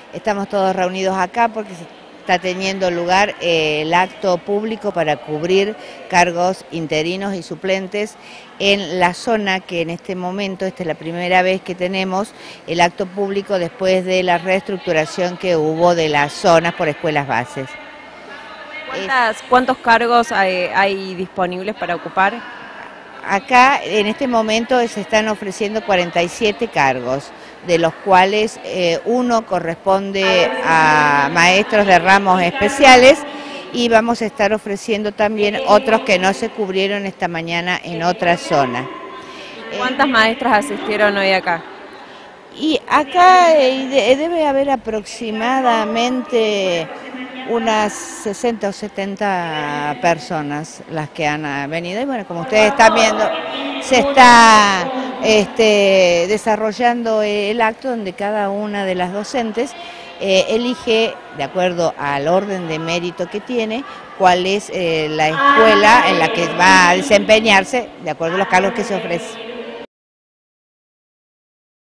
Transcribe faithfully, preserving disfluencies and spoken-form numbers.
Estamos todos reunidos acá porque se está teniendo lugar eh, el acto público para cubrir cargos interinos y suplentes en la zona que en este momento, esta es la primera vez que tenemos el acto público después de la reestructuración que hubo de las zonas por escuelas bases. ¿Cuántas, ¿Cuántos cargos hay, hay disponibles para ocupar? Acá en este momento se están ofreciendo cuarenta y siete cargos, de los cuales eh, uno corresponde a maestros de ramos especiales y vamos a estar ofreciendo también otros que no se cubrieron esta mañana en otra zona. ¿Cuántas maestras asistieron hoy acá? Y acá eh, debe haber aproximadamente unas sesenta o setenta personas las que han venido y bueno, como ustedes están viendo, se está este, desarrollando el acto donde cada una de las docentes eh, elige, de acuerdo al orden de mérito que tiene, cuál es eh, la escuela en la que va a desempeñarse, de acuerdo a los cargos que se ofrecen.